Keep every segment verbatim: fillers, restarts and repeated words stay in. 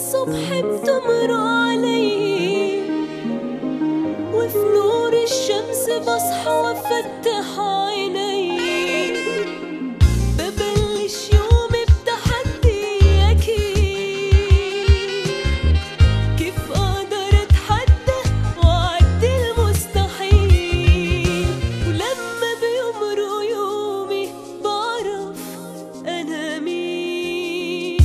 الصبح بتمر علي، وفي نور الشمس بصحى وفتح عيني، ببلش يومي بتحدي أكيد، كيف أقدر أتحدى وأعدي المستحيل، ولما بيمرق يومي بعرف أنا مين.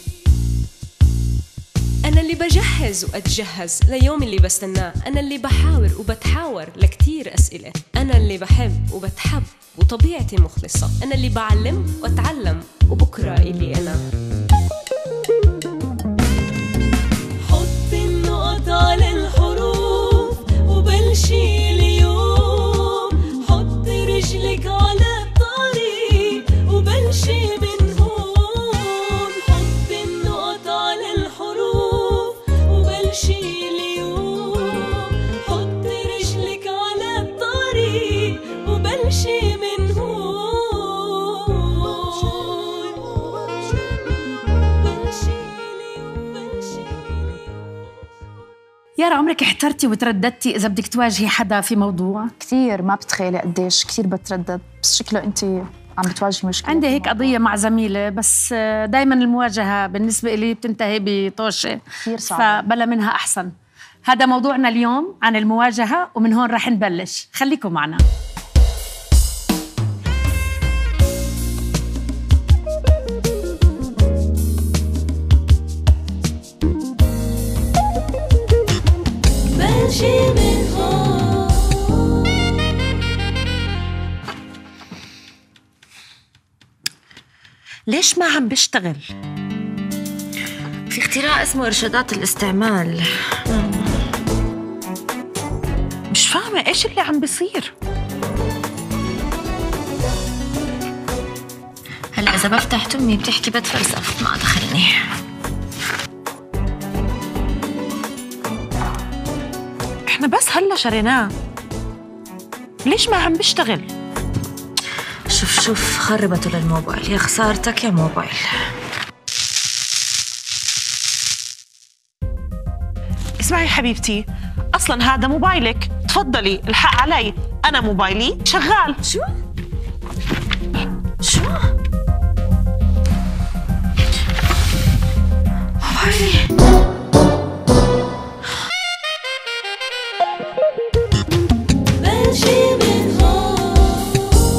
أنا اللي بجهز وأتجهز ليوم اللي بستناه، أنا اللي بحاور وبتحاور لكتير أسئلة، أنا اللي بحب وبتحب وطبيعتي مخلصة، أنا اللي بعلم وأتعلم وبكرة إلي أنا. حط النقط على الحروف وبلشي اليوم، حط رجلك على الطريق وبلشي من هون، حط النقط على الحروف وبلشي اليوم، حط رجلك على الطريق وبلشي من هون، بلشي اليوم بلشي اليوم. يارا، عمرك احترتي وترددتي إذا بدك تواجهي حدا في موضوع؟ كثير، ما بتخيلي قديش كثير بتردد، بس شكله أنت عم بتواجهي مشكلة. عندي هيك قضية مع زميلة، بس دايما المواجهة بالنسبة لي بتنتهي بطوشة كثير صعبة، فبلا منها أحسن. هذا موضوعنا اليوم عن المواجهة، ومن هون رح نبلش، خليكم معنا. بلشي من هون. ليش ما عم بشتغل؟ في اختراع اسمه إرشادات الاستعمال. مش فاهمة إيش اللي عم بيصير. هلا إذا بفتح تمي بتحكي بتفلسف، ما دخلني. إحنا بس هلا شريناه، ليش ما عم بشتغل؟ شوف شوف خربته للموبايل، يا خسارتك يا موبايل. اسمعي حبيبتي، اصلا هذا موبايلك، تفضلي الحق علي، انا موبايلي شغال. شو؟ شو؟ موبايلي بلشي من هون.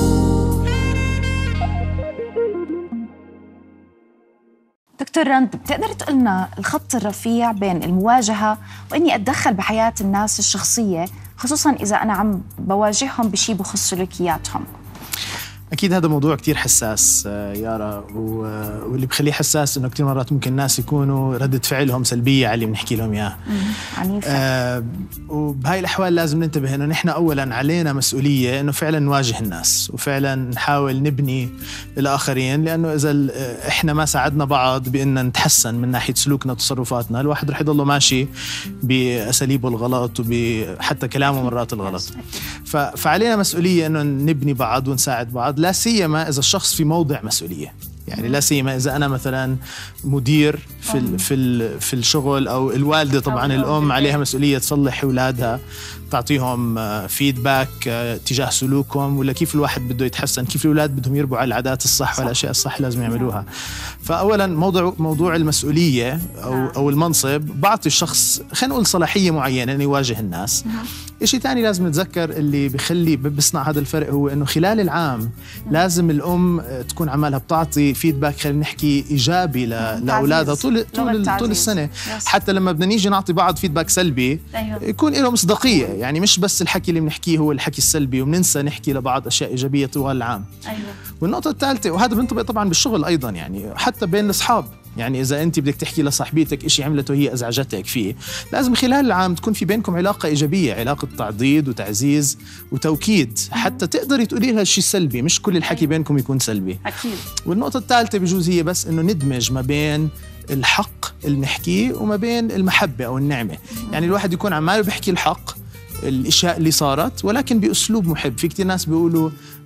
دكتور رند، بتقدر تقلنا الخط الرفيع بين المواجهة وإني أتدخل بحياة الناس الشخصية، خصوصاً إذا أنا عم بواجههم بشي بخص سلوكياتهم؟ أكيد هذا موضوع كتير حساس يارا، واللي بخليه حساس إنه كتير مرات ممكن الناس يكونوا ردة فعلهم سلبية على اللي بنحكي لهم إياه. آه وبهاي الأحوال لازم ننتبه إنه نحن أولاً علينا مسؤولية إنه فعلاً نواجه الناس، وفعلاً نحاول نبني الآخرين، لأنه إذا إحنا ما ساعدنا بعض بإننا نتحسن من ناحية سلوكنا وتصرفاتنا، الواحد رح يضله ماشي بأساليبه الغلط وبحتى كلامه مرات الغلط. فعلينا مسؤولية إنه نبني بعض ونساعد بعض، لا سيما إذا الشخص في موضع مسؤولية. يعني لا سيما إذا أنا مثلا مدير في ال في ال في الشغل، أو الوالدة طبعا الأم عليها مسؤولية تصلح أولادها، تعطيهم فيدباك تجاه سلوكهم، ولا كيف الواحد بده يتحسن، كيف الأولاد بدهم يربوا على العادات الصح والأشياء الصح لازم يعملوها. فأولا موضوع موضوع المسؤولية أو أو المنصب بعطي الشخص خلينا نقول صلاحية معينة إنه يواجه الناس. إشي تاني لازم نتذكر اللي بخلي بصنع هذا الفرق، هو إنه خلال العام لازم الأم تكون عمالها بتعطي فيدباك، خلينا نحكي إيجابي لأولادها طول طول طول السنة، حتى لما بدنا نيجي نعطي بعض فيدباك سلبي يكون له مصداقية، يعني مش بس الحكي اللي بنحكيه هو الحكي السلبي وبننسى نحكي لبعض أشياء إيجابية طوال العام. والنقطة الثالثة، وهذا بينطبق طبعا بالشغل أيضا، يعني حتى بين الأصحاب، يعني إذا أنت بدك تحكي لصاحبتك إشي عملته هي أزعجتك فيه، لازم خلال العام تكون في بينكم علاقة إيجابية، علاقة تعضيد وتعزيز وتوكيد، حتى تقدري تقولي لها الشيء السلبي، مش كل الحكي بينكم يكون سلبي. أكيد. والنقطة الثالثة بجوز هي بس إنه ندمج ما بين الحق اللي نحكيه وما بين المحبة أو النعمة. يعني الواحد يكون عماله بيحكي الحق، الاشياء اللي صارت، ولكن باسلوب محب. في كتير ناس بيقولوا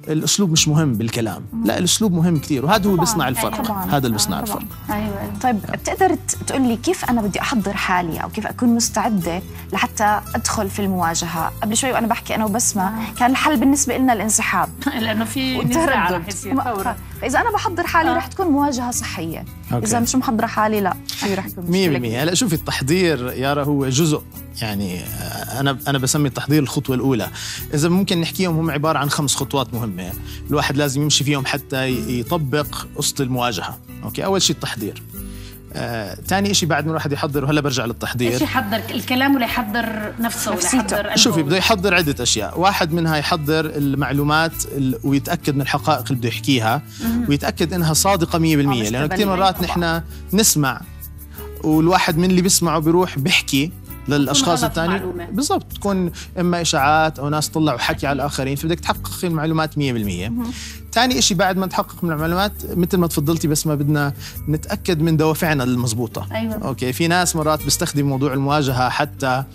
الاسلوب مش مهم بالكلام، لا الاسلوب مهم كثير، وهذا هو بيصنع الفرق. طبعاً. هذا اللي بيصنع الفرق. ايوه. طيب بتقدر تقول لي كيف انا بدي احضر حالي او كيف اكون مستعده لحتى ادخل في المواجهه؟ قبل شوي وانا بحكي انا وبسمه كان الحل بالنسبه لنا الانسحاب لانه في نزاع رح يصير فورا. فاذا انا بحضر حالي آه. رح تكون مواجهه صحيه. أوكي. اذا مش محضره حالي لا في رح تكون مية بالمية. هلا شوفي التحضير يارا هو جزء، يعني انا انا بسمي التحضير الخطوه الاولى. اذا ممكن نحكيهم هم عباره عن خمس خطوات مهمه الواحد لازم يمشي فيهم حتى يطبق قصه المواجهه. اوكي، اول شيء التحضير. آه، ثاني شيء بعد ما الواحد يحضر، وهلا برجع للتحضير. ايش يحضر؟ الكلام ولا يحضر نفسه ولا يحضر؟ شوفي بده يحضر عده اشياء، واحد منها يحضر المعلومات ويتاكد من الحقائق اللي بده يحكيها ويتاكد انها صادقه مية بالمية، لانه كثير مرات نحن نسمع والواحد من اللي بيسمعه بيروح بيحكي للاشخاص الثانيين بالضبط، تكون اما اشاعات او ناس طلعوا حكي على الاخرين، فبدك تحقق المعلومات مية بالمية. ثاني شيء بعد ما نتحقق من المعلومات مثل ما تفضلتي بس ما بدنا نتاكد من دوافعنا المضبوطه. أيوة. اوكي، في ناس مرات بيستخدم موضوع المواجهه حتى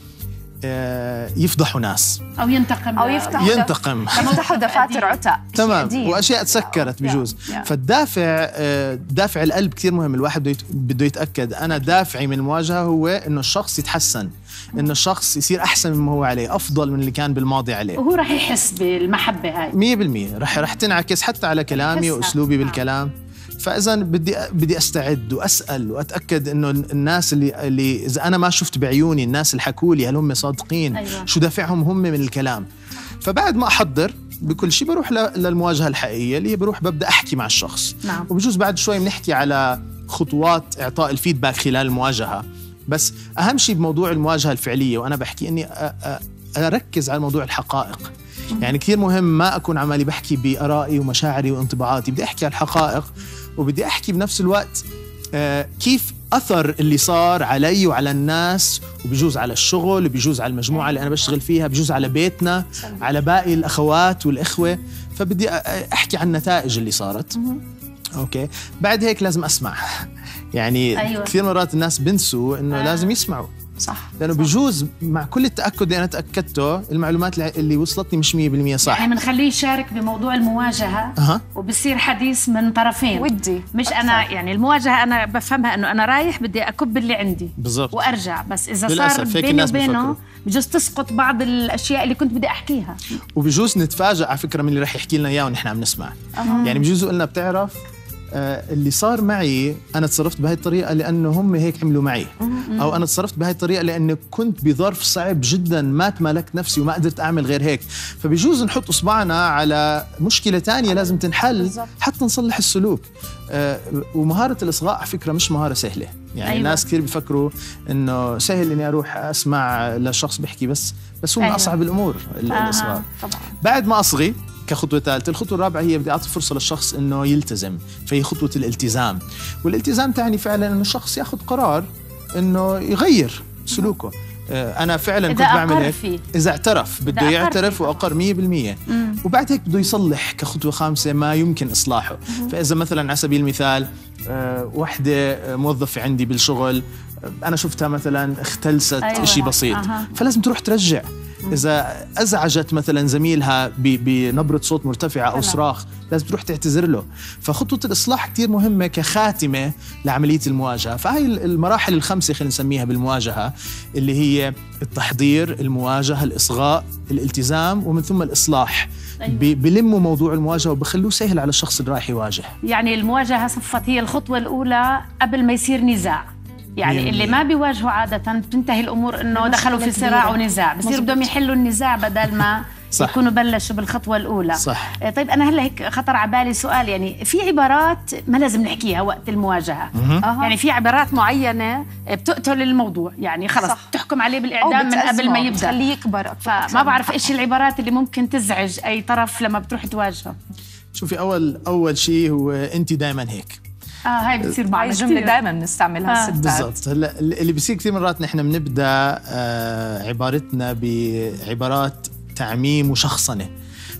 يفضحوا ناس او ينتقم او يفتحوا ينتقم يفتحوا دفاتر عتق تمام، واشياء تسكرت بجوز. فالدافع دافع القلب كثير مهم. الواحد بده يتاكد انا دافعي من المواجهه هو انه الشخص يتحسن، انه الشخص يصير احسن مما هو عليه، افضل من اللي كان بالماضي عليه، وهو راح يحس بالمحبه هاي مية بالمية. رح رح تنعكس حتى على كلامي واسلوبي بالكلام. فاذا بدي بدي استعد واسال واتاكد انه الناس اللي اللي اذا انا ما شفت بعيوني الناس اللي حكوا لي هل هم صادقين. أيوة. شو دافعهم هم من الكلام. فبعد ما احضر بكل شيء بروح للمواجهه الحقيقيه اللي هي بروح ببدا احكي مع الشخص. نعم. وبجوز بعد شوي بنحكي على خطوات اعطاء الفيدباك خلال المواجهه. بس اهم شيء بموضوع المواجهه الفعليه وانا بحكي اني اركز على موضوع الحقائق. يعني كثير مهم ما اكون عمالي بحكي بارائي ومشاعري وانطباعاتي، بدي احكي على الحقائق وبدي احكي بنفس الوقت آه كيف اثر اللي صار علي وعلى الناس، وبجوز على الشغل، وبجوز على المجموعه اللي انا بشتغل فيها، بجوز على بيتنا، على باقي الاخوات والاخوه. فبدي احكي عن النتائج اللي صارت. اوكي، بعد هيك لازم اسمع. يعني أيوة. كثير مرات الناس بنسوا انه آه. لازم يسمعوا. صح، لانه صح. بجوز مع كل التاكد اللي انا تاكدته المعلومات اللي وصلتني مش مية بالمية صح. يعني بنخليه يشارك بموضوع المواجهه أه. وبصير حديث من طرفين ودي مش أكثر. انا يعني المواجهه انا بفهمها انه انا رايح بدي اكب اللي عندي بالضبط وارجع، بس اذا صار بيني وبينه بجوز تسقط بعض الاشياء اللي كنت بدي احكيها. وبجوز نتفاجئ على فكره من اللي رح يحكي لنا اياه ونحن عم نسمع. أه. يعني بجوز قلنا بتعرف آه اللي صار معي أنا تصرفت بهاي الطريقة لأنه هم هيك عملوا معي، أو أنا تصرفت بهاي الطريقة لأنه كنت بظرف صعب جدا ما تمالكت نفسي وما قدرت أعمل غير هيك. فبيجوز نحط إصبعنا على مشكلة تانية لازم تنحل حتى نصلح السلوك. آه ومهارة الإصغاء على فكرة مش مهارة سهلة. يعني أيوة. ناس كثير بيفكروا إنه سهل إني أروح أسمع لشخص بيحكي، بس بس هو أيوة. من أصعب الأمور الإصغاء. آه. بعد ما أصغي كخطوة ثالثة، الخطوة الرابعة هي بدي أعطي فرصة للشخص إنه يلتزم، فهي خطوة الالتزام. والالتزام تعني فعلاً إنه الشخص يأخذ قرار إنه يغير سلوكه. أنا فعلاً كنت بعمل هيك فيه. إذا اعترف بده يعترف وأقر مية بالمية، وبعد هيك بده يصلح كخطوة خامسة ما يمكن إصلاحه. مم. فإذا مثلاً على سبيل المثال وحدة موظفة عندي بالشغل أنا شفتها مثلاً اختلست أيوة. إشي بسيط أه. فلازم تروح ترجع. إذا أزعجت مثلا زميلها بنبرة صوت مرتفعة أو صراخ لازم تروح تعتذر له. فخطوة الإصلاح كتير مهمة كخاتمة لعملية المواجهة. فهي المراحل الخمسة خلينا نسميها بالمواجهة، اللي هي التحضير، المواجهة، الإصغاء، الالتزام، ومن ثم الإصلاح. أيوة. بلموا موضوع المواجهة وبخلوه سهل على الشخص اللي رايح يواجه. يعني المواجهة صفت هي الخطوة الأولى قبل ما يصير نزاع. يعني اللي ما بيواجهوا عادة بتنتهي الأمور إنه دخلوا في صراع ونزاع، بصير بدهم يحلوا النزاع بدل ما يكونوا بلشوا بالخطوة الأولى. صح. طيب أنا هلا هيك خطر على بالي سؤال، يعني في عبارات ما لازم نحكيها وقت المواجهة. أه. يعني في عبارات معينة بتقتل الموضوع، يعني خلص صح. تحكم عليه بالإعدام من قبل ما يبدأ، خليه يكبر. فما بعرف إيش العبارات اللي ممكن تزعج أي طرف لما بتروح تواجهه. شوفي أول أول شيء هو أنت دايما هيك. اه هاي بتصير معي جملة دائما بنستعملها آه. الستات. بالضبط. هلا اللي بيصير كثير مرات نحن بنبدا آه عبارتنا بعبارات تعميم وشخصنه،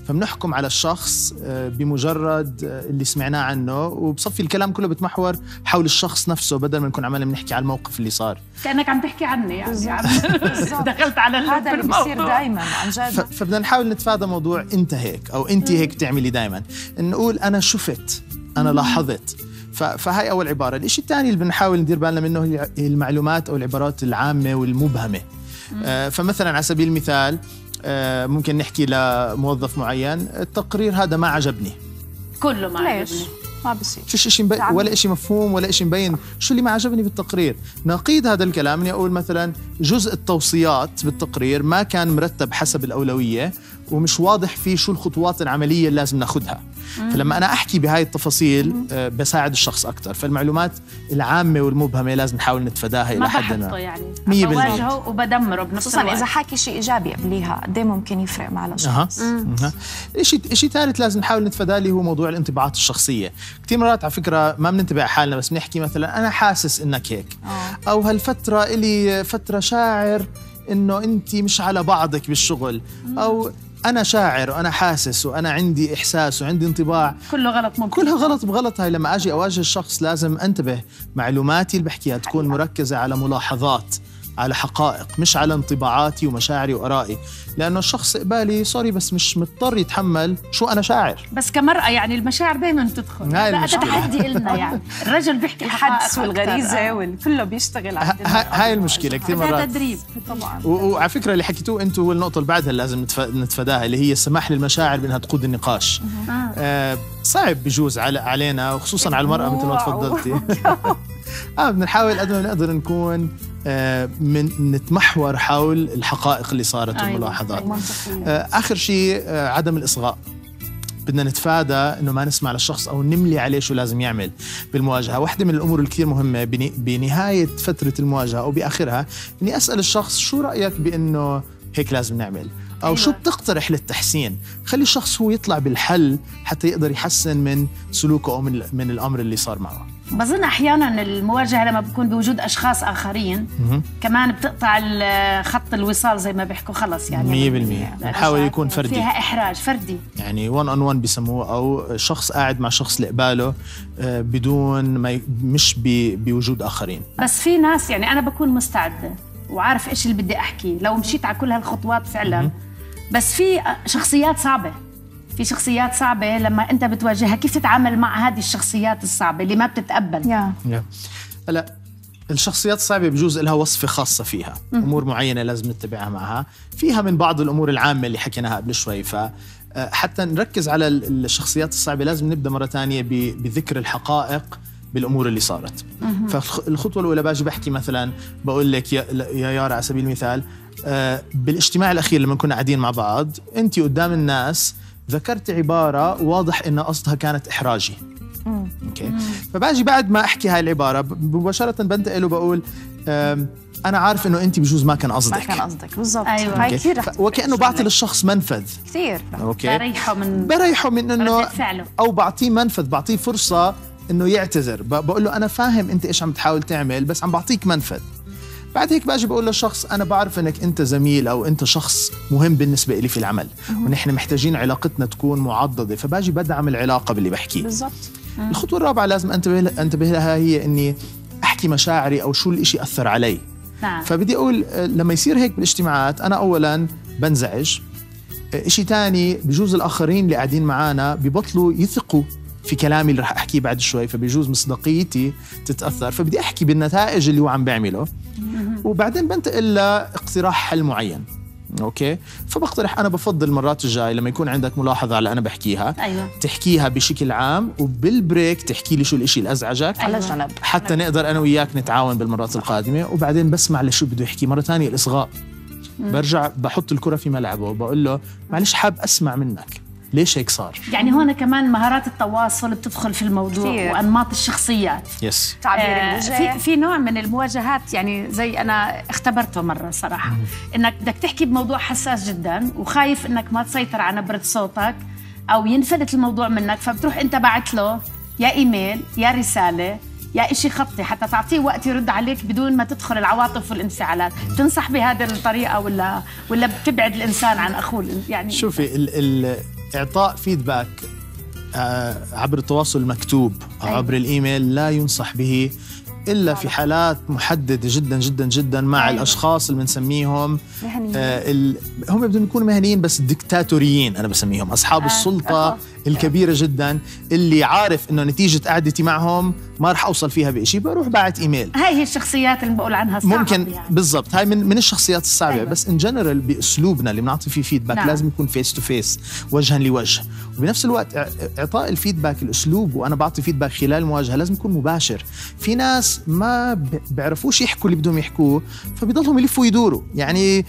فبنحكم على الشخص بمجرد اللي سمعناه عنه، وبصفي الكلام كله بتمحور حول الشخص نفسه بدل ما نكون عمالنا بنحكي على الموقف اللي صار. كأنك عم تحكي عني يعني عم دخلت على هذا اللي بيصير دائما عن جد. فبدنا نحاول نتفادى موضوع انت هيك او انت هيك بتعملي دائما، نقول انا شفت، انا لاحظت. فهاي اول عباره. الشيء الثاني اللي بنحاول ندير بالنا منه هي المعلومات او العبارات العامه والمبهمه. آه فمثلا على سبيل المثال آه ممكن نحكي لموظف معين التقرير هذا ما عجبني. كله ما ليش؟ عجبني. ما بصير. فيش شيء مبين ولا شيء مفهوم ولا شيء مبين شو اللي ما عجبني بالتقرير. نقيض هذا الكلام اني اقول مثلا جزء التوصيات بالتقرير ما كان مرتب حسب الاولويه ومش واضح فيه شو الخطوات العمليه اللي لازم ناخذها. فلما انا احكي بهاي التفاصيل بساعد الشخص اكثر. فالمعلومات العامه والمبهمه لازم نحاول نتفاداها الى حد ما. يعني مية بالمية بواجهه وبدمره بنفس خصوصا الوقت. اذا حكي شيء ايجابي قبليها قد ايه ممكن يفرق مع الاشخاص. اها شيء شيء ثالث لازم نحاول نتفاداه اللي هو موضوع الانطباعات الشخصيه. كثير مرات على فكره ما بننتبه على حالنا بس بنحكي مثلا انا حاسس انك هيك أوه. او هالفتره الي فتره شاعر انه انت مش على بعضك بالشغل مم. او أنا شاعر وأنا حاسس وأنا عندي إحساس وعندي انطباع. كله غلط ممكن. كلها غلط بغلط. هاي لما أجي أواجه الشخص لازم أنتبه معلوماتي اللي بحكيها تكون مركزة على ملاحظات، على حقائق، مش على انطباعاتي ومشاعري وآرائي، لأنه الشخص قبالي سوري بس مش مضطر يتحمل شو أنا شاعر. بس كمرأة يعني المشاعر دايما تدخل. لا تتحدي إلنا يعني الرجل بيحكي الحدس والغريزة والكله بيشتغل عندنا. هاي المشكلة كثير مرات. تدريب طبعا. وعلى فكرة اللي حكيتوه أنتوا هو النقطة اللي بعدها لازم نتفاداها اللي هي السماح للمشاعر بأنها تقود النقاش. آه صعب بجوز علينا وخصوصا على المرأة مثل ما تفضلتي. آه بنحاول قد ما بنقدر نكون آه من نتمحور حول الحقائق اللي صارت والملاحظات. آه آخر شيء آه عدم الإصغاء. بدنا نتفادى إنه ما نسمع للشخص أو نملي عليه شو لازم يعمل بالمواجهة. واحدة من الأمور الكثير مهمة بنهاية فترة المواجهة أو بآخرها إني أسأل الشخص شو رأيك بإنه هيك لازم نعمل أو أيوة. شو بتقترح للتحسين. خلي الشخص هو يطلع بالحل حتى يقدر يحسن من سلوكه أو من, من الأمر اللي صار معه. بظن أحياناً المواجهة لما بكون بوجود أشخاص آخرين م- كمان بتقطع خط الوصال زي ما بيحكوا خلص يعني مية بالمية نحاول يكون فردي فيها إحراج فردي يعني one on one بيسموه أو شخص قاعد مع شخص لقباله بدون ما ي... مش ب... بوجود آخرين. بس في ناس يعني أنا بكون مستعدة وعارف إيش اللي بدي أحكي لو مشيت على كل هالخطوات فعلاً م- بس في شخصيات صعبة في شخصيات صعبة لما أنت بتواجهها كيف تتعامل مع هذه الشخصيات الصعبة اللي ما بتتقبل. yeah. yeah. هلا الشخصيات الصعبة بجوز لها وصفة خاصة فيها م- أمور معينة لازم نتبعها معها فيها من بعض الأمور العامة اللي حكيناها قبل شوي. فحتى نركز على الشخصيات الصعبة لازم نبدأ مرة تانية بذكر الحقائق بالأمور اللي صارت. م- فالخطوة الأولى باجي بحكي مثلا بقول لك يا, يا يارا على سبيل المثال بالاجتماع الأخير لما كنا قاعدين مع بعض أنت قدام الناس ذكرت عبارة واضح إن قصدها كانت إحراجي. مم. أوكي. فباجي بعد ما أحكي هاي العبارة مباشرة بنتقل وبقول أنا عارف إنه أنت بجوز ما كان قصدك. ما كان قصدك بالضبط. أيوة. هاي كثير ف... وكأنه بعطي للشخص منفذ. كثير. أوكي. بريحه من بريحه من إنه أو بعطيه منفذ بعطيه فرصة إنه يعتذر. ب... بقول له أنا فاهم أنت إيش عم تحاول تعمل بس عم بعطيك منفذ. بعد هيك باجي بقول للشخص أنا بعرف إنك أنت زميل أو أنت شخص مهم بالنسبة إلي في العمل ونحن محتاجين علاقتنا تكون معضدة فباجي بدعم العلاقة باللي بحكيه. بالضبط. الخطوة الرابعة لازم أنتبه أنتبه لها هي إني أحكي مشاعري أو شو الإشي أثر علي. نعم. فبدي أقول لما يصير هيك بالاجتماعات أنا أولاً بنزعج. إشي تاني بجوز الآخرين اللي قاعدين معانا ببطلوا يثقوا في كلامي اللي رح أحكيه بعد شوي فبيجوز مصداقيتي تتأثر فبدي أحكي بالنتائج اللي هو عم بيعمله وبعدين بنتقل لاقتراح حل معين. أوكي فبقترح أنا بفضل المرات الجاي لما يكون عندك ملاحظة على أنا بحكيها أيوة. تحكيها بشكل عام وبالبريك تحكي لي شو الإشي اللي أزعجك على جنب حتى نقدر أنا وياك نتعاون بالمرات القادمة وبعدين بسمع لشو بده يحكي مرة تانية الإصغاء. برجع بحط الكرة في ملعبه وبقول له معلش حاب أسمع منك ليش هيك صار. يعني هون كمان مهارات التواصل بتدخل في الموضوع كثير. وأنماط الشخصيات. يس. تعبير آه الوجه. في في نوع من المواجهات يعني زي أنا اختبرته مرة صراحة إنك بدك تحكي بموضوع حساس جدا وخايف إنك ما تسيطر على نبرة صوتك أو ينفلت الموضوع منك فبتروح أنت بعت له يا إيميل يا رسالة يا إشي خطي حتى تعطيه وقت يرد عليك بدون ما تدخل العواطف والانفعالات. تنصح بهذه الطريقة ولا ولا بتبعد الإنسان عن أخوه يعني؟ شوفي ال ال إعطاء فيدباك عبر التواصل المكتوب أو عبر الإيميل لا ينصح به إلا في حالات محددة جدا جدا جدا مع أيوة. الأشخاص اللي بنسميهم آه ال... هم بدهم يكونوا مهنيين بس ديكتاتوريين، أنا بسميهم أصحاب آه. السلطة آه. الكبيرة جدا اللي عارف إنه نتيجة قعدتي معهم ما رح أوصل فيها بشيء، بروح بعت إيميل. هاي هي الشخصيات اللي بقول عنها صعبة ممكن يعني. بالضبط، هاي من من الشخصيات الصعبة. أيوة. بس إن جنرال بأسلوبنا اللي بنعطي فيه فيدباك نعم. لازم يكون فيس تو فيس، وجها لوجه، وبنفس الوقت إعطاء الفيدباك الأسلوب وأنا بعطي فيدباك خلال المواجهة لازم يكون مباشر. في ناس ما بيعرفوش يحكوا اللي بدهم يحكوه فبيضلهم يلفوا يدوروا، يعني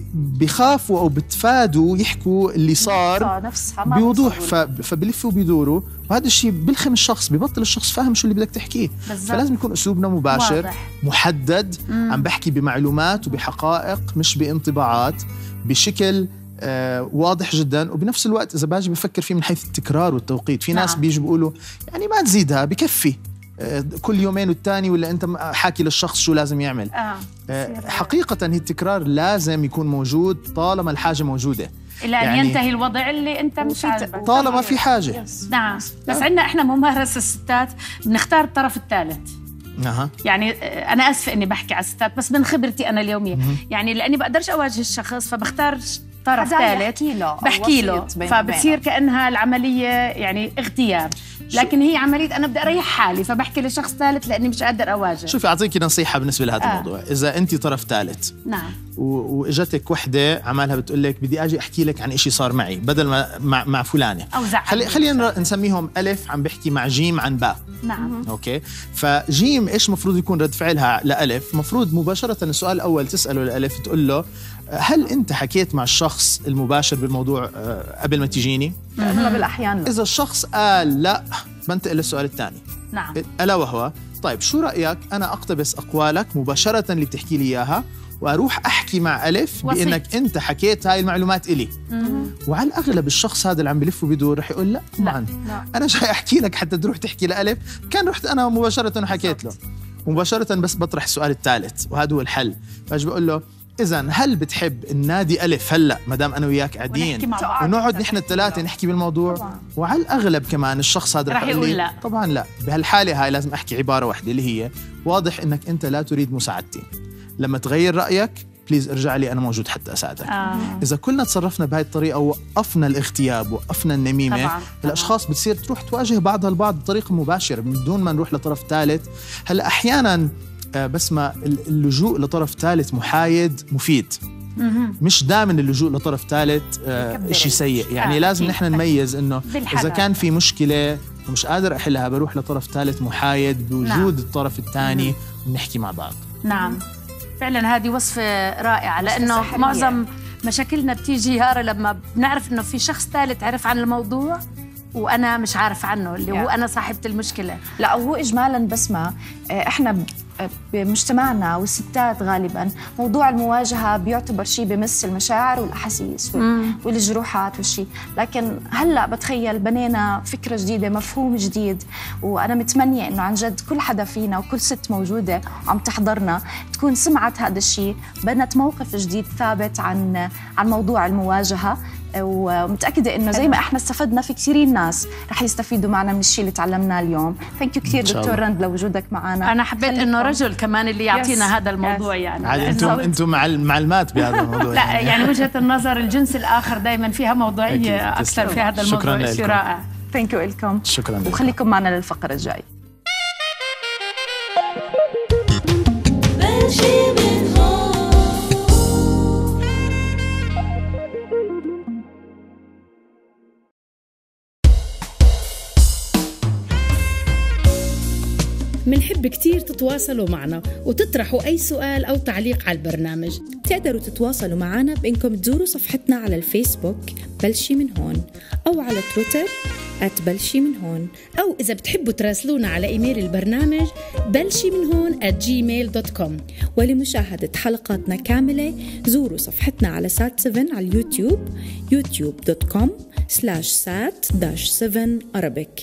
بيخافوا أو بتفادوا يحكوا اللي صار بوضوح فبيلفوا بيدوروا، وهذا الشيء بلخم الشخص، ببطل الشخص فاهم شو اللي بدك تحكيه. بالزبط. فلازم يكون أسلوبنا مباشر واضح. محدد. مم. عم بحكي بمعلومات وبحقائق مش بانطباعات، بشكل آه واضح جدا. وبنفس الوقت إذا باجي بفكر فيه من حيث التكرار والتوقيت، في ناس نعم. بيجوا بيقولوا يعني ما تزيدها بكفي آه كل يومين والتاني، ولا أنت حاكي للشخص شو لازم يعمل. آه. آه حقيقة هي التكرار لازم يكون موجود طالما الحاجة موجودة، إلى أن يعني ينتهي الوضع اللي أنت مش عاجبك طالما في حاجة. نعم. بس عندنا إحنا ممارسة الستات بنختار الطرف الثالث. أه. يعني أنا أسفة إني بحكي على الستات بس من خبرتي أنا اليومية. مه. يعني لأني بقدرش أواجه الشخص فبختار طرف ثالث بحكي له، فبتصير كأنها العملية يعني اغتياب، لكن هي عملية أنا بدي أريح حالي فبحكي لشخص ثالث لأني مش قادر أواجه. شوفي أعطيكي نصيحة بالنسبة لهذا آه. الموضوع. إذا أنت طرف ثالث نعم وإجتك وحدة عمالها بتقول لك بدي أجي أحكي لك عن إشي صار معي بدل ما مع, مع فلانة، أو زعل، خلي خلينا نسميهم ألف عم بحكي مع جيم عن باء. نعم. أوكي، فجيم إيش مفروض يكون رد فعلها لألف؟ مفروض مباشرة السؤال الأول تسأله لألف تقول له هل أنت حكيت مع الشخص المباشر بالموضوع قبل ما تجيني؟ أغلب الأحيان لا. إذا الشخص قال لا بنتقل للسؤال الثاني. نعم. ألا وهو طيب شو رأيك أنا أقتبس أقوالك مباشرة اللي بتحكي لي إياها وأروح أحكي مع ألف وصيت. بأنك أنت حكيت هاي المعلومات إلي. مم. وعلى الأغلب الشخص هذا اللي عم بلف وبيدور رح يقول لا طبعا أنا جاي أحكي لك حتى تروح تحكي لألف، كان رحت أنا مباشرة وحكيت له مباشرة، بس بطرح السؤال الثالث وهذا هو الحل. فاجي بقول له إذن هل بتحب النادي ألف هلا مدام أنا وياك قاعدين ونقعد نحن الثلاثة نحكي بالموضوع طبعا. وعلى الأغلب كمان الشخص هذا رح يقول لا طبعا لا. بهالحالة هاي لازم أحكي عبارة واحدة اللي هي واضح إنك أنت لا تريد مساعدتي، لما تغير رأيك بليز ارجع لي أنا موجود حتى أساعدك. آه. إذا كلنا تصرفنا بهاي الطريقة ووقفنا الاغتياب ووقفنا النميمة طبعاً. الأشخاص بتصير تروح تواجه بعضها البعض بطريقة مباشرة من دون ما نروح لطرف ثالث. هلا أحياناً بس ما اللجوء لطرف ثالث محايد مفيد، مش دائما اللجوء لطرف ثالث آه شيء سيء. يعني آه. لازم نحن نميز إنه إذا كان في مشكلة ومش قادر أحلها بروح لطرف ثالث محايد بوجود نعم. الطرف الثاني ونحكي مع بعض. نعم فعلا هذه وصفة رائعة، لأنه معظم مشاكلنا بتيجي يارا لما بنعرف إنه في شخص ثالث عرف عن الموضوع وأنا مش عارف عنه، اللي هو أنا صاحبة المشكلة. لا هو إجمالاً بسمة إحنا بمجتمعنا والستات غالباً موضوع المواجهة بيعتبر شيء بمس المشاعر والأحاسيس والجروحات والشيء، لكن هلأ بتخيل بنينا فكرة جديدة مفهوم جديد، وأنا متمنية إنه عن جد كل حدا فينا وكل ست موجودة عم تحضرنا تكون سمعت هذا الشيء، بنت موقف جديد ثابت عن عن موضوع المواجهة. ومتأكدة إنه زي ما إحنا استفدنا في كثيرين ناس رح يستفيدوا معنا من الشيء اللي تعلمناه اليوم. ثانك يو كثير دكتور رند لوجودك معنا. أنا حبيت إنه رجل كمان اللي يعطينا yes. هذا الموضوع yes. يعني عاد أنتم أنتم معلمات بهذا الموضوع. لا يعني. يعني وجهة النظر الجنس الآخر دايما فيها موضوعية أكثر في هذا الموضوع. شيء رائع. ثانك يو لكم. شكرا لكم. وخليكم معنا للفقرة الجاي. منحب كتير تتواصلوا معنا وتطرحوا أي سؤال أو تعليق على البرنامج. تقدروا تتواصلوا معنا بإنكم تزوروا صفحتنا على الفيسبوك بلشي من هون، أو على تويتر آت بلشي من هون، أو إذا بتحبوا تراسلونا على إيميل البرنامج بلشي من هون آت جيميل دوت كوم. ولمشاهدة حلقاتنا كاملة زوروا صفحتنا على سات سفن على اليوتيوب يوتيوب دوت كوم سلاش سات داش سفن أرابيك.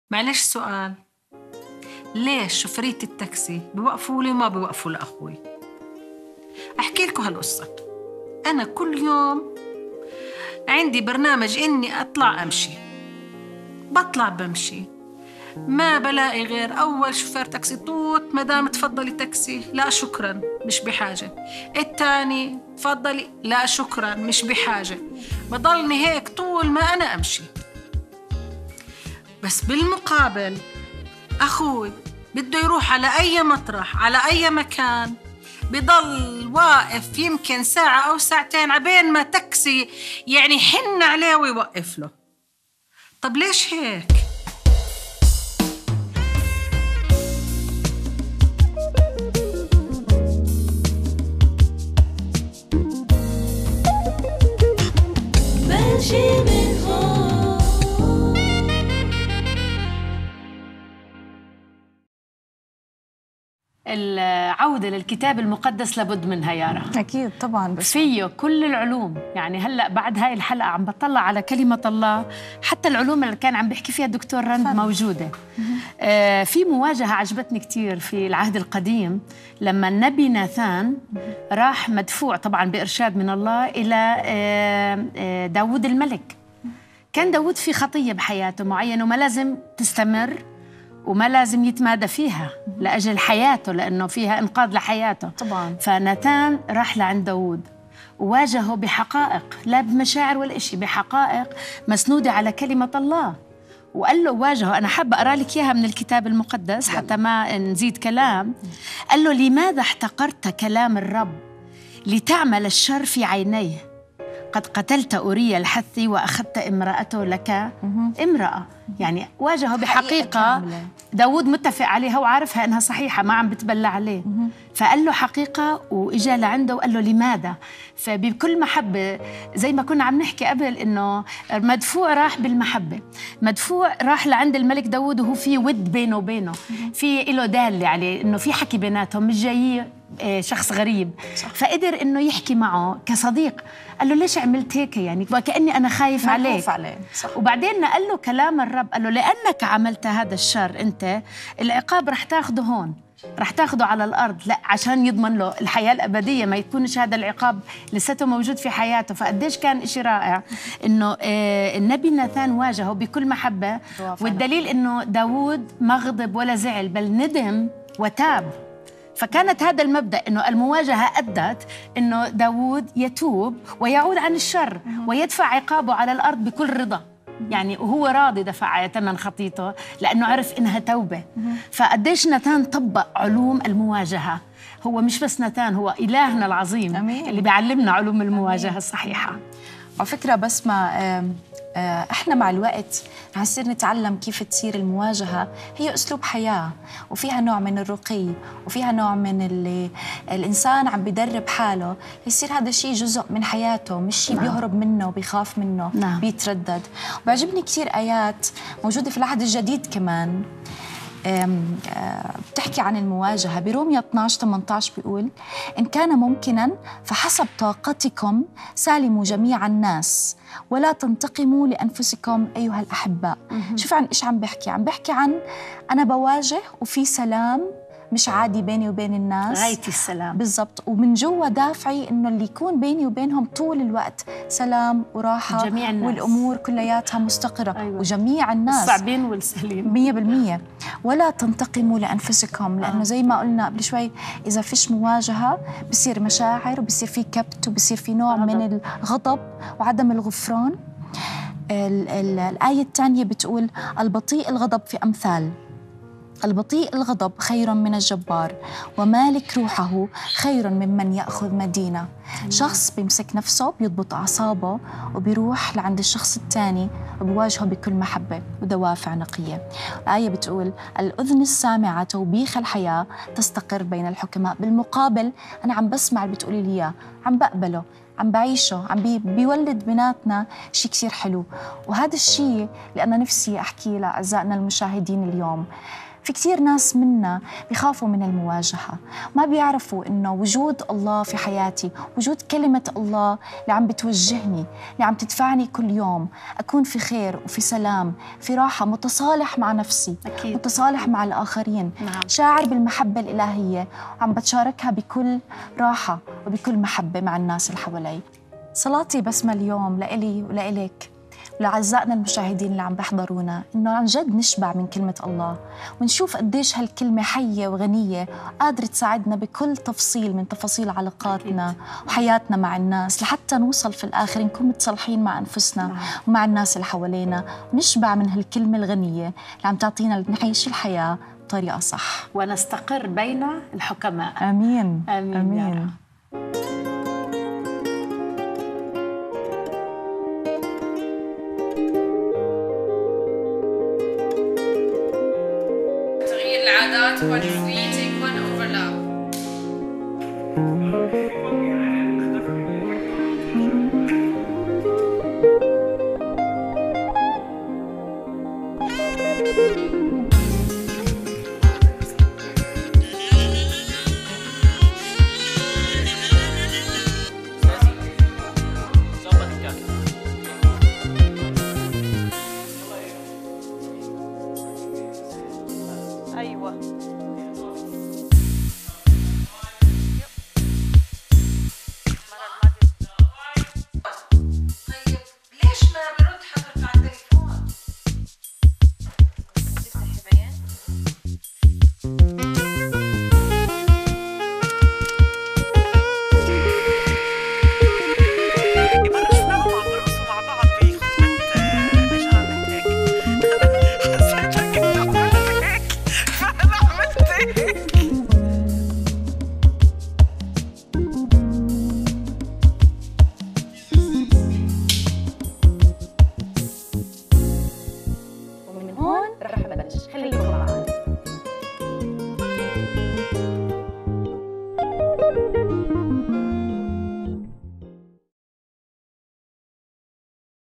معلش سؤال، ليش شوفرية التاكسي بوقفوا لي وما بوقفوا لأخوي؟ أحكي لكم هالقصة. أنا كل يوم عندي برنامج إني أطلع أمشي، بطلع بمشي، ما بلاقي غير أول شوفير تاكسي توت مدام تفضلي تاكسي، لا شكرا مش بحاجة. التاني تفضلي، لا شكرا مش بحاجة. بضلني هيك طول ما أنا أمشي. بس بالمقابل أخوي بده يروح على أي مطرح على أي مكان، بضل واقف يمكن ساعة أو ساعتين عبين ما تاكسي يعني حن عليه ويوقف له. طب ليش هيك؟ بلشي من هون. العودة للكتاب المقدس لابد منها يارا. أكيد طبعاً، بس فيه كل العلوم. يعني هلأ بعد هاي الحلقة عم بطلع على كلمة الله، حتى العلوم اللي كان عم بيحكي فيها الدكتور رند فهم. موجودة. آه في مواجهة عجبتني كتير في العهد القديم، لما النبي ناثان راح مدفوع طبعاً بإرشاد من الله إلى آه آه داود الملك. كان داود في خطية بحياته معينة وما لازم تستمر وما لازم يتمادى فيها لأجل حياته، لأنه فيها إنقاذ لحياته طبعاً. فناتان راح لعند داود وواجهه بحقائق، لا بمشاعر ولا إشي، بحقائق مسنودة على كلمة الله. وقال له واجهه، أنا حابة أقرأ لك إياها من الكتاب المقدس حتى ما نزيد كلام. قال له: لماذا احتقرت كلام الرب لتعمل الشر في عينيه؟ قد قتلت أوريا الحثي وأخذت امرأته لك امرأة. يعني واجهه بحقيقة داود متفق عليها وعارفها إنها صحيحة، ما عم بتبلى عليه. فقال له حقيقة وإجا لعنده وقال له لماذا؟ فبكل محبة، زي ما كنا عم نحكي قبل إنه مدفوع راح بالمحبة، مدفوع راح لعند الملك داود وهو في ود بينه وبينه، في له دالة عليه إنه في حكي بيناتهم، مش جاي شخص غريب. صح. فقدر إنه يحكي معه كصديق. قال له: ليش عملت هيك؟ يعني وكأني أنا خايف عليك. عليه. صح. وبعدين قال له كلام الرب، قال له: لأنك عملت هذا الشر أنت، العقاب رح تاخده هون، رح تاخده على الأرض، لا عشان يضمن له الحياة الأبدية، ما يكونش هذا العقاب لساته موجود في حياته. فقديش كان إشي رائع إنه آه النبي ناثان واجهه بكل محبة. والدليل إنه داود ما غضب ولا زعل، بل ندم وتاب. فكانت هذا المبدأ إنه المواجهة أدت إنه داود يتوب ويعود عن الشر ويدفع عقابه على الأرض بكل رضا. يعني وهو راضي دفع ثمن خطيته لأنه عرف إنها توبة. فقديش ناتان طبق علوم المواجهة. هو مش بس ناتان، هو إلهنا العظيم أمين. اللي بيعلمنا علوم المواجهة الصحيحة. على فكرة بس ما احنا مع الوقت رح نصير نتعلم كيف تصير المواجهة هي أسلوب حياة، وفيها نوع من الرقي، وفيها نوع من اللي الإنسان عم بيدرب حاله يصير هذا الشيء جزء من حياته، مش شيء بيهرب منه وبيخاف منه. نعم. بيتردد. وبعجبني كثير آيات موجودة في العهد الجديد كمان بتحكي عن المواجهة. بروميا اثنعش ثمانية عشر بيقول: إن كان ممكناً فحسب طاقتكم سالموا جميع الناس ولا تنتقموا لأنفسكم أيها الأحباء. شوف عن إيش عم بحكي. عم بحكي عن أنا بواجه وفي سلام مش عادي بيني وبين الناس، غاية السلام بالضبط، ومن جوا دافعي إنه اللي يكون بيني وبينهم طول الوقت سلام وراحة، جميع الناس. والأمور كلياتها مستقرة. أيوة. وجميع الناس الصعبين والسهلين مية بالمية. ولا تنتقموا لأنفسكم، لأنه زي ما قلنا قبل شوي إذا فيش مواجهة بصير مشاعر وبصير في كبت وبصير في نوع غضب. من الغضب وعدم الغفران. ال ال الآية الثانية بتقول: البطيء الغضب في أمثال، البطيء الغضب خير من الجبار، ومالك روحه خير ممن يأخذ مدينة. شخص بيمسك نفسه بيضبط أعصابه وبيروح لعند الشخص الثاني وبيواجهه بكل محبة ودوافع نقية. الآية بتقول: الأذن السامعة توبيخ الحياة تستقر بين الحكماء. بالمقابل أنا عم بسمع اللي بتقولي لي إياه، عم بقبله، عم بعيشه، عم بي بيولد بيناتنا شيء كثير حلو. وهذا الشيء اللي أنا نفسي أحكي لأعزائنا المشاهدين اليوم. في كتير ناس منا بيخافوا من المواجهة، ما بيعرفوا إنه وجود الله في حياتي، وجود كلمة الله اللي عم بتوجهني، اللي عم تدفعني كل يوم أكون في خير وفي سلام، في راحة، متصالح مع نفسي، أكيد. متصالح مع الآخرين، نعم. شاعر بالمحبة الإلهية وعم بتشاركها بكل راحة وبكل محبة مع الناس اللي حوالي. صلاتي بسمة اليوم لإلي ولإلك ولأعزائنا المشاهدين اللي عم بيحضرونا إنه عن جد نشبع من كلمة الله ونشوف قديش هالكلمة حية وغنية قادرة تساعدنا بكل تفصيل من تفاصيل علاقاتنا وحياتنا مع الناس، لحتى نوصل في الآخر نكون متصالحين مع أنفسنا ومع الناس اللي حوالينا، ونشبع من هالكلمة الغنية اللي عم تعطينا نعيش الحياة بطريقة صح ونستقر بين الحكماء. آمين آمين, آمين. تغيير العادات والحكم